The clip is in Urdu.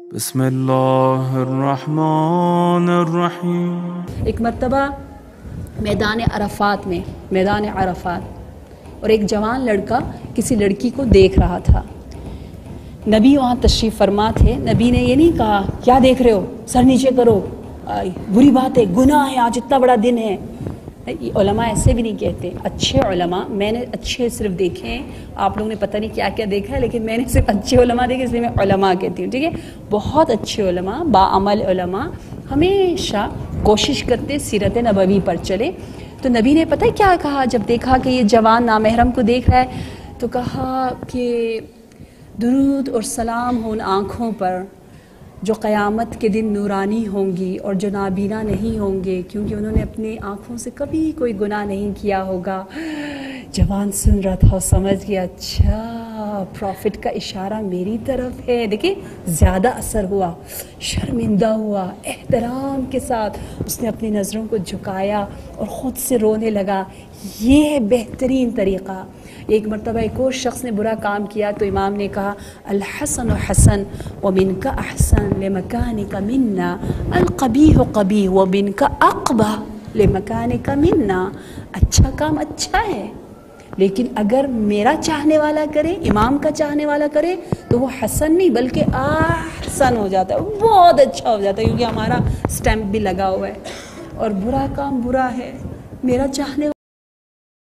بسم اللہ الرحمن الرحیم۔ ایک مرتبہ میدان عرفات اور ایک جوان لڑکا کسی لڑکی کو دیکھ رہا تھا۔ نبی وہاں تشریف فرما تھے۔ نبی نے یہ نہیں کہا کیا دیکھ رہے ہو، سر نیچے کرو، بری بات ہے، گناہ ہے، آج اتنا بڑا دن ہے۔ علماء ایسے بھی نہیں کہتے۔ اچھے علماء میں نے اچھے صرف دیکھے ہیں، آپ لوگوں نے پتہ نہیں کیا کیا دیکھا ہے، لیکن میں نے صرف اچھے علماء دیکھے، اس لیے میں علماء کہتی ہوں، ٹھیک ہے۔ بہت اچھے علماء، باعمل علماء ہمیشہ کوشش کرتے سیرت نبوی پر چلے۔ تو نبی نے پتہ کیا کہا جب دیکھا کہ یہ جوان نامحرم کو دیکھ رہا ہے، تو کہا کہ درود اور سلام ہو ان آنکھوں پر جو قیامت کے دن نورانی ہوں گی اور جو نابینا نہیں ہوں گے، کیونکہ انہوں نے اپنی آنکھوں سے کبھی کوئی گناہ نہیں کیا ہوگا۔ جوان سن رہا تھا اور سمجھ گیا، اچھا پروفٹ کا اشارہ میری طرف ہے۔ دیکھیں زیادہ اثر ہوا، شرمندہ ہوا، احترام کے ساتھ اس نے اپنی نظروں کو جھکایا اور خود سے رونے لگا۔ یہ ہے بہترین طریقہ۔ ایک مرتبہ ایک اور شخص نے برا کام کیا تو امام نے کہا الحسن حسن ومنک احسن لمکانک منا، القبیح قبیح ومنک اقبح لمکانک منا۔ اچھا کام اچھا ہے، لیکن اگر میرا چاہنے والا کرے، امام کا چاہنے والا کرے تو وہ حسن نہیں بلکہ احسن ہو جاتا ہے، بہت اچھا ہو جاتا ہے، کیونکہ ہمارا سٹیمپ بھی لگا ہوا ہے۔ اور برا کام برا ہے، میرا چاہنے